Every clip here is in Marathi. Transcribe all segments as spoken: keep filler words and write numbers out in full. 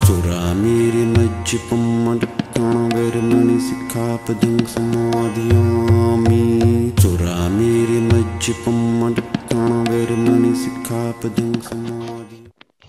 चोरा मेरे मज्ज पम्मडक्कण वैरमणि सिक्खापदं समाधियामि चोरा मेरे मज्ज पम्मडक्कण वैरमणि सिक्खापदं समाधि।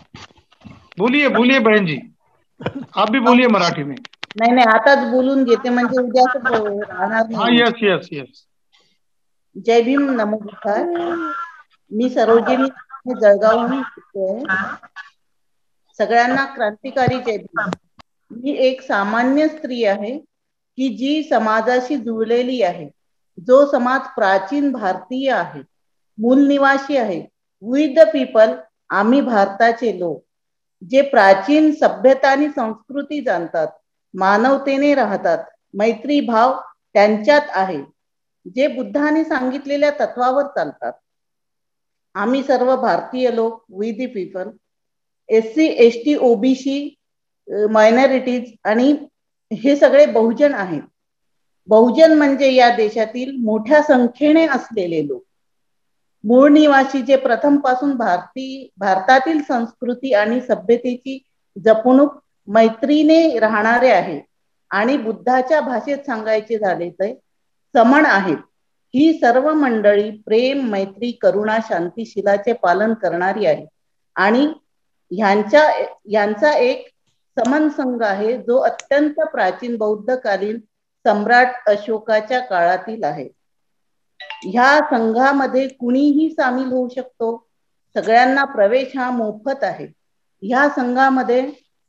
बोलिए बोलिए बहन जी, आप भी बोलिए मराठी में। नाही नाही आताच बोलून घेते म्हणजे उद्या असं राहणार हाँ नाही। Yes yes yes. जय भीम नमस्कार। मी सरोजिनी जळगावहून बोलते। सगळ्यांना क्रांतिकारी जय भीम। मी एक सामान्य स्त्री आहे की जी समाजाशी जुळलेली आहे, जो समाज प्राचीन भारतीय आहे, मूल निवासी आहे। वी द पीपल, आम्ही भारताचे लोक जे प्राचीन सभ्यता आणि संस्कृती जाणतात, मानवतेने राहतात, मैत्री भाव त्यांच्यात आहे, जे बुद्धाने सांगितलेल्या तत्वावर चालतात। आम्ही सर्व भारतीय लोक, we the people, S C S T OBC minorities आणि हे सगळे बहुजन आहेत। बहुजन म्हणजे या देशातील मोठ्या संख्येने असलेले लोक, मूळ निवासी जे प्रथम पासून भारती भारतातील संस्कृती आणि सभ्यतेची जपणूक मैत्रीने राहणारे आहे आणि बुद्धाच्या भाषेत सांगायचे झाले तर समण आहेत। ही सर्व मंडळी प्रेम, मैत्री, करुणा, शांतीशीलाचे पालन करणारी आहे आणि ह्यांच्या यांचा एक समन संघ आहे, जो अत्यंत प्राचीन बौद्धकालीन सम्राट अशोकाच्या काळातील आहे। ह्या संघामध्ये कुणीही सामील होऊ शकतो, सगळ्यांना प्रवेश हा मोफत आहे। ह्या संघामध्ये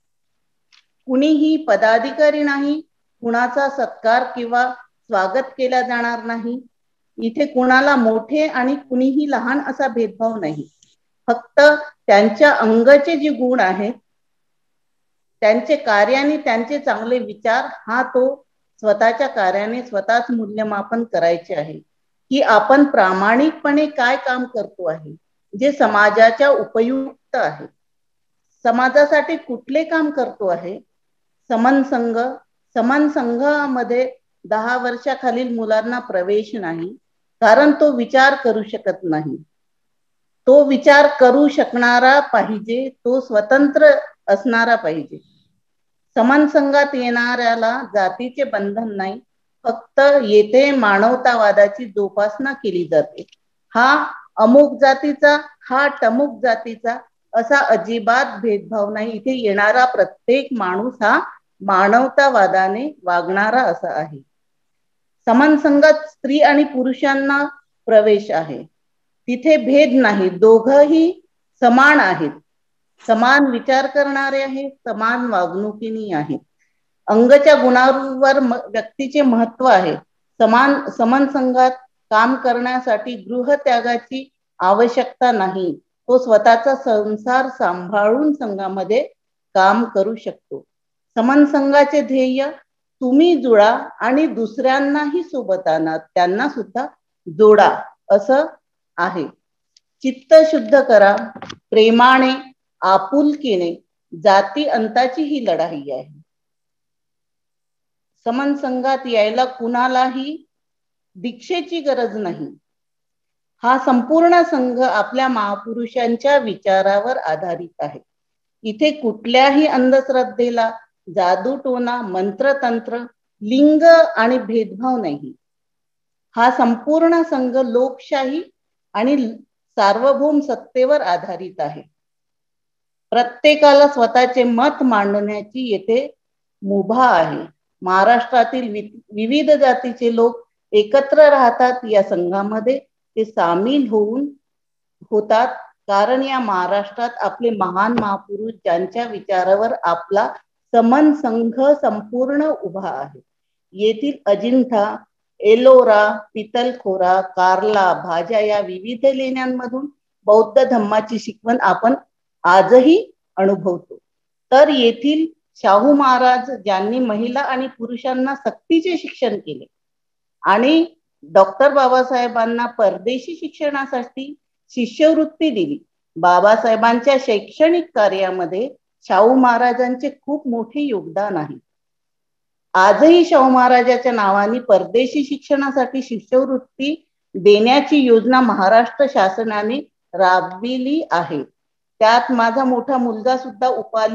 कुणीही पदाधिकारी नाही, कुणाचा सत्कार किंवा स्वागत केला जाणार नाही। इथे कुणाला मोठे आणि कुणीही लहान असा भेदभाव नाही। फक्त त्यांच्या अंगाचे जे गुण आहेत, त्यांचे कार्य आणि त्यांचे चांगले विचार हा तो स्वतःच्या कार्याने स्वतःच मूल्यमापन करायचे आहे की आपण प्रामाणिकपणे काय काम करतो आहे, जे समाजाच्या उपयुक्त आहे, समाजासाठी कुठले काम करतो आहे। समन संघ समन संघामध्ये दहा वर्षाखालील मुलांना प्रवेश नाही, कारण तो विचार करू शकत नाही। तो विचार करू शकणारा पाहिजे, तो स्वतंत्र असणारा पाहिजे। समन संघात येणाऱ्याला जातीचे बंधन नाही, फक्त येथे मानवतावादाची जोपासना केली जाते। हा अमुक जातीचा, हा तमुक जातीचा असा अजिबात भेदभाव नाही। इथे येणारा प्रत्येक माणूस हा मानवतावादाने वागणारा असा आहे। समन संघात स्त्री आणि पुरुषांना प्रवेश आहे, तिथे भेद नाही, दोघही समान आहेत, समान विचार करणारे आहेत, समान वागणुकीने आहेत। अंगच्या गुणांवर व्यक्तीचे महत्व आहे। समान समन संघात काम करण्यासाठी गृहत्यागाची आवश्यकता नाही, तो स्वतःचा संसार सांभाळून संघामध्ये काम करू शकतो। समन संघाचे ध्येय तुम्ही जुळा आणि दुसऱ्यांनाही सोबत आणा, त्यांना सुद्धा जोडा असं आहे। चित्त शुद्ध करा, प्रेमाने, आपुलकीने, जाती अंताची ही लढाई आहे। समन संघात यायला कुणालाही दीक्षेची गरज नाही। हा संपूर्ण संघ आपल्या महापुरुषांच्या विचारावर आधारित आहे। इथे कुठल्याही अंधश्रद्धेला, जादूटोना, मंत्रतंत्र, लिंग आणि भेदभाव नाही। हा संपूर्ण संघ लोकशाही आणि सार्वभौम सत्तेवर आधारित आहे। प्रत्येकाला स्वतःचे मत मांडण्याची येथे मुभा आहे। महाराष्ट्रातील विविध जातीचे लोक एकत्र राहतात या संघामध्ये, ते सामील होऊन होतात, कारण या महाराष्ट्रात आपले महान महापुरुष ज्यांच्या विचारावर आपला समन संघ संपूर्ण उभा आहे। येथील अजिंठा, एलोरा, पितलखोरा, कार्ला, भाज्या या विविध लेण्यांमधून बौद्ध धम्माची शिकवण आपण आजही अनुभवतो। तर येथील शाहू महाराज ज्यांनी महिला आणि पुरुषांना सक्तीचे शिक्षण केले आणि डॉक्टर बाबासाहेबांना परदेशी शिक्षणासाठी शिष्यवृत्ती दिली, बाबासाहेबांच्या शैक्षणिक कार्यामध्ये शाहू महाराजांचे खूप मोठे योगदान आहे। आजही शाहू महाराजांच्या नावाने परदेशी शिक्षणासाठी शिष्यवृत्ती देण्याची योजना महाराष्ट्र शासनाने राबविली आहे। त्यात माझा मोठा मुलगा सुद्धा उपाली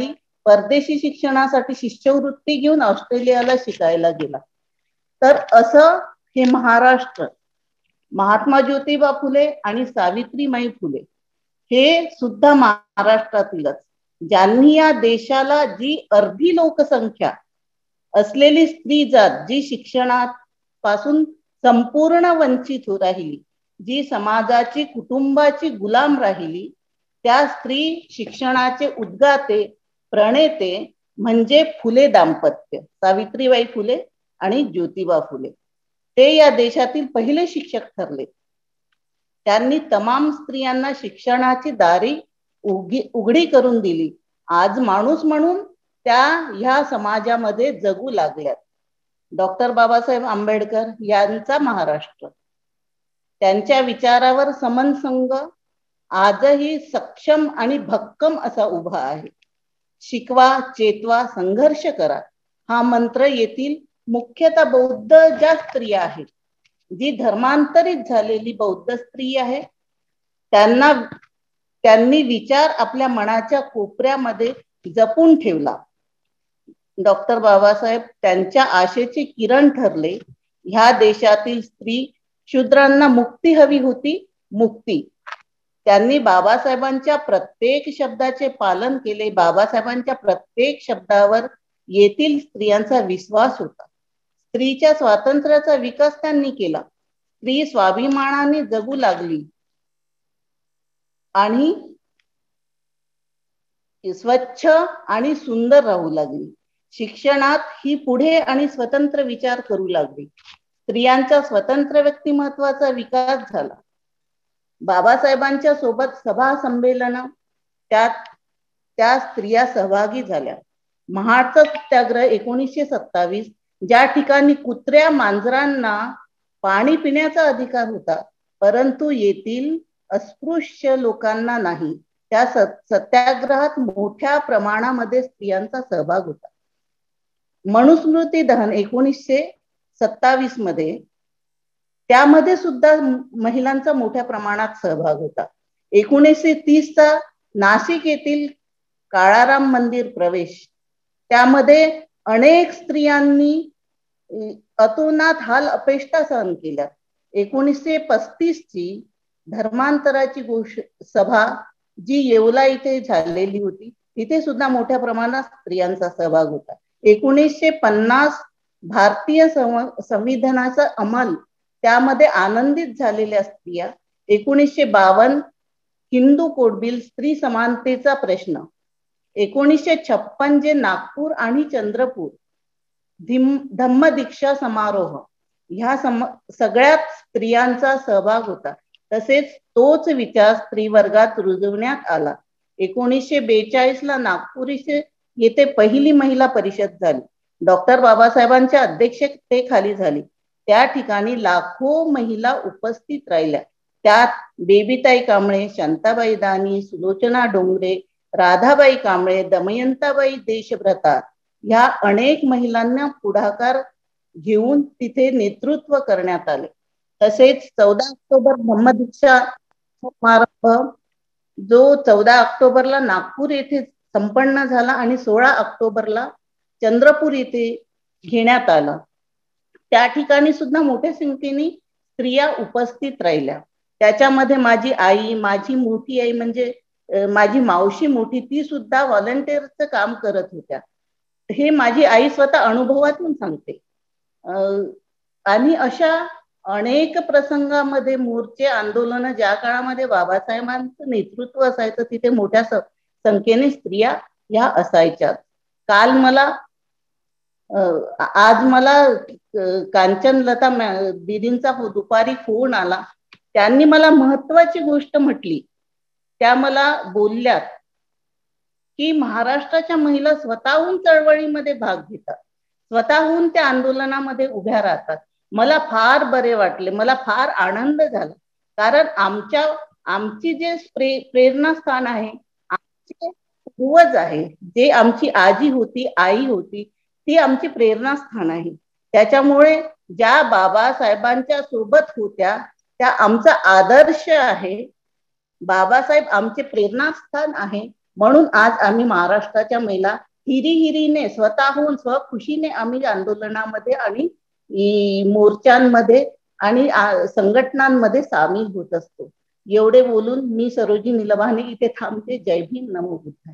परदेशी शिक्षणासाठी शिष्यवृत्ती घेऊन ऑस्ट्रेलियाला शिकायला गेला. तर असं हे महाराष्ट्र, महात्मा ज्योतिबा फुले आणि सावित्रीबाई फुले हे सुद्धा महाराष्ट्रातीलच, ज्यांनी या देशाला जी अर्धी लोकसंख्या असलेली स्त्री जात जी शिक्षणात पासून संपूर्ण वंचित हो राहिली, जी समाजाची कुटुंबाची गुलाम राहिली, त्या स्त्री शिक्षणाचे उद्गाते प्रणेते म्हणजे फुले दाम्पत्य, सावित्रीबाई फुले आणि ज्योतिबा फुले. ते या देशातील पहिले शिक्षक ठरले. त्यांनी तमाम स्त्रियांना शिक्षणाची दारी उघडी करून दिली. आज माणूस म्हणून त्या ह्या समाजामध्ये जगू लागल्यात. डॉक्टर बाबासाहेब आंबेडकर यांचा महाराष्ट्र त्यांच्या विचारावर समनसंग आजही सक्षम आणि भक्कम असा उभा आहे. शिकवा, चेतवा, संघर्ष करा हा मंत्र येथील मुख्यतः बौद्ध ज्या स्त्रिया आहेत, जी धर्मांतरित झालेली बौद्ध स्त्री आहे, त्यांना त्यांनी विचार आपल्या मनाच्या कोपऱ्यामध्ये जपून ठेवला. डॉक्टर बाबासाहेब त्यांच्या आशेचे किरण ठरले. ह्या देशातील स्त्री शूद्रांना मुक्ती हवी होती, मुक्ती. त्यांनी बाबासाहेबांच्या प्रत्येक शब्दाचे पालन केले. बाबासाहेबांच्या प्रत्येक शब्दावर येथील स्त्रियांचा विश्वास होता. स्त्रीच्या स्वातंत्र्याचा विकास त्यांनी केला. स्त्री स्वाभिमानाने जगू लागली आणि स्वच्छ आणि सुंदर राहू लागली. शिक्षणात ही पुढे आणि स्वतंत्र विचार करू लागली. स्त्रियांच्या स्वतंत्र व्यक्तिमत्वाचा विकास झाला. बाबासाहेबांच्या सोबत सभा संमेलन त्यात त्या स्त्रिया सहभागी झाल्या. महाडचा सत्याग्रह एकोणीसशे सत्तावीस, ज्या ठिकाणी कुत्र्या मांजरांना पाणी पिण्याचा अधिकार होता, परंतु येथील अस्पृश्य लोकांना नाही, त्या सत्याग्रहात मोठ्या प्रमाणामध्ये स्त्रियांचा सहभाग होता. मनुस्मृती दहन एकोणीसशे सत्तावीस मध्ये त्यामध्ये सुद्धा महिलांचा मोठ्या प्रमाणात सहभाग होता. एकोणीसशे तीस चा नाशिक येथील काळाराम मंदिर प्रवेश, त्यामध्ये अनेक स्त्रियांनी अतोनात हाल अपेष्टा सहन केल्या. एकोणीसशे पस्तीस ची धर्मांतराची घोष सभा जी येवला इथे झालेली होती, तिथे सुद्धा मोठ्या प्रमाणात स्त्रियांचा सहभाग होता. एकोणीसशे पन्नास भारतीय संविधानाचा अंमल, त्यामध्ये आनंदित झालेल्या स्त्रिया. एकोणीसशे बावन्न हिंदू कोड बिल, स्त्री समानतेचा प्रश्न. एकोणीसशे छप्पन जे नागपूर आणि चंद्रपूर धम्म दीक्षा समारोह, ह्या सम सगळ्यात स्त्रियांचा सहभाग होता. तसेच तोच विचार स्त्री वर्गात रुजवण्यात आला. एकोणीसशे बेचाळीस ला नागपूर येथे पहिली महिला परिषद झाली. डॉक्टर बाबासाहेबांच्या अध्यक्षतेखाली झाली. त्या ठिकाणी लाखो महिला उपस्थित राहिल्या. त्यात बेबीताई कांबळे, शांताबाई दानी, सुलोचना डोंगरे, राधाबाई कांबळे, दमयंताबाई देशभ्रता ह्या अनेक महिलांना पुढाकार घेऊन तिथे नेतृत्व करण्यात आले. तसेच चौदा ऑक्टोबर धम्मदीक्षा समारंभ जो चौदा ऑक्टोबरला नागपूर येथे संपन्न झाला आणि सोळा ऑक्टोबरला चंद्रपूर येथे घेण्यात आला. त्या ठिकाणी सुद्धा मोठ्या संख्येने स्त्रिया उपस्थित राहिल्या. त्याच्यामध्ये माझी आई, माझी मोठी आई म्हणजे माझी मावशी मोठी, ती सुद्धा व्हॉलंटिअरचं काम करत होत्या. हे माझी आई स्वतः अनुभवातून सांगते. आणि अशा अनेक प्रसंगामध्ये मोर्चे, आंदोलन, ज्या काळामध्ये बाबासाहेबांचं नेतृत्व असायचं, तिथे मोठ्या संख्येने स्त्रिया ह्या असायच्या. काल मला आज मला कांचनलता दीदींचा दुपारी फोन आला. त्यांनी मला महत्वाची गोष्ट म्हटली. त्या मला बोलल्यात की महाराष्ट्राच्या महिला स्वतःहून चळवळीमध्ये भाग घेतात, स्वतःहून त्या आंदोलनामध्ये उभ्या राहतात. मला फार बरे वाटले, मला फार आनंद झाला. कारण आमच्या आमची जे प्रे, प्रेरणास्थान आहे, आमचे पूर्वज आहे, जे आमची आजी होती, आई होती, ती आमची प्रेरणास्थान आहे. त्याच्यामुळे ज्या बाबासाहेबांच्या सोबत होत्या त्या आमचा आदर्श आहे. बाबासाहेब आमचे प्रेरणास्थान आहे. म्हणून आज आम्ही महाराष्ट्राच्या महिला हिरी हिरीने स्वतःहून स्वखुशीने आम्ही आंदोलनामध्ये आणि मोर्चांमध्ये आणि संघटनांमध्ये सामील होत असतो. एवढे बोलून मी सरोजिनी निलभाने इथे थांबते. जय भीम, नमो बुद्धाय.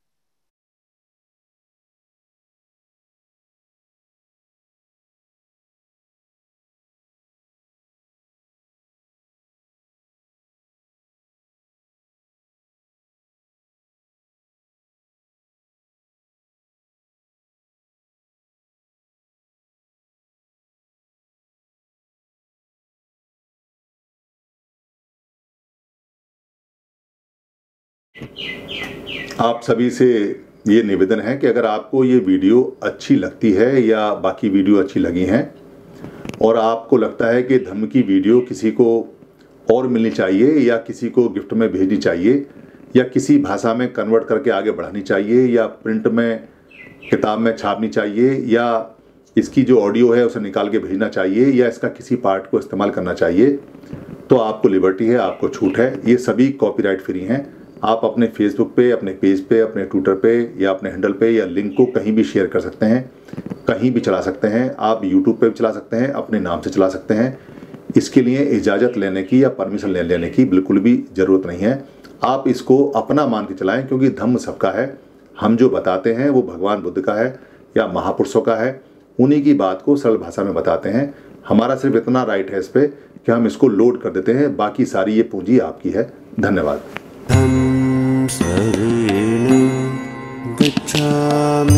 आप सभी से ये निवेदन है कि अगर आपको ये वीडियो अच्छी लगती है या बाकी वीडियो अच्छी लगी हैं और आपको लगता है कि धम्म की वीडियो किसी को और मिलनी चाहिए या किसी को गिफ्ट में भेजनी चाहिए या किसी भाषा में कन्वर्ट करके आगे बढ़ानी चाहिए या प्रिंट में किताब में छापनी चाहिए या इसकी जो ऑडियो है उसे निकाल के भेजना चाहिए या इसका किसी पार्ट को इस्तेमाल करना चाहिए, तो आपको लिबर्टी है, आपको छूट है. ये सभी कॉपीराइट फ्री हैं. आप अपने फेसबुक पे, अपने पेज पे, अपने ट्विटर पे या अपने हैंडल पे या लिंक को कहीं भी शेयर कर सकते हैं, कहीं भी चला सकते हैं. आप यूट्यूब पे भी चला सकते हैं, अपने नाम से चला सकते हैं. इसके लिए इजाज़त लेने की या परमिशन ले लेने की बिल्कुल भी ज़रूरत नहीं है. आप इसको अपना मान के चलाएं, क्योंकि धम्म सबका है. हम जो बताते हैं वो भगवान बुद्ध का है या महापुरुषों का है. उन्हीं की बात को सरल भाषा में बताते हैं. हमारा सिर्फ इतना राइट है इस पर कि हम इसको लोड कर देते हैं. बाकी सारी ये पूंजी आपकी है. धन्यवाद. शरणं गच्छामि.